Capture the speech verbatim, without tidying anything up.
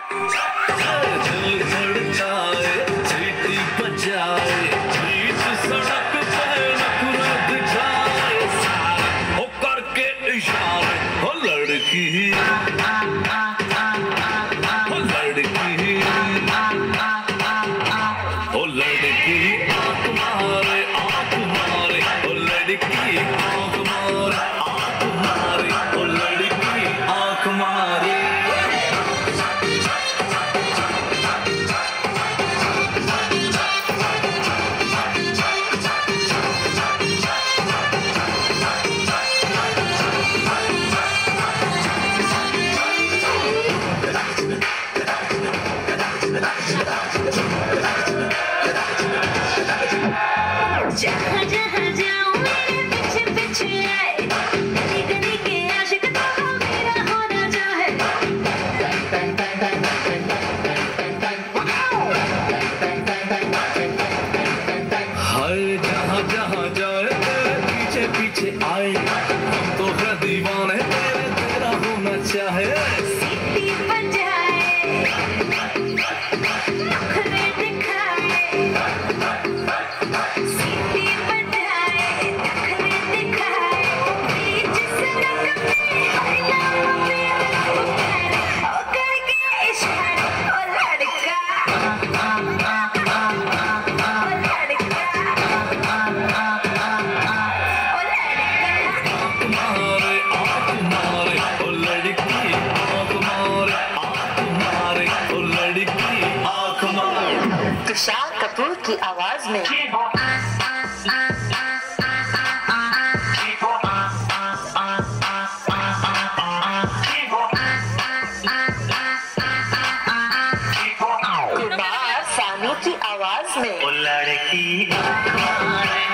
दिल धड़काए, सीटी बजाए, बीच सड़क पे नखरा दिखाए, सारे हो करके इशारे, हो लड़की हो लड़की हो लड़की आँख मारे आँख मारे, हो लड़की आँख मारे आँख मारे, हो लड़की आँख मारे। जहाँ जहाँ जाऊँ मेरे पीछे पीछे आए, गली गली के आशिक तो मेरा होना चाहे। हाय जहाँ जहाँ जाए तेरे पीछे पीछे आए, हम तो है दीवाने तेरे, तेरा होना चाहे। सीटी बजाए, नखरे दिखाए, सीटी बजाए, नखरे दिखाए, बीच सड़क पे आईना पे पुकारे, हो करके इशारे, ओ लड़का, ओ लड़का, ओ लड़का। आँख मारे आँख मारे, ओ लड़की आँख मारे आँख मारे, ओ लड़की आँख मारे। तुषार कपूर की आवाज में कुमार सानू की आवाज में ओ लड़की आँख मारे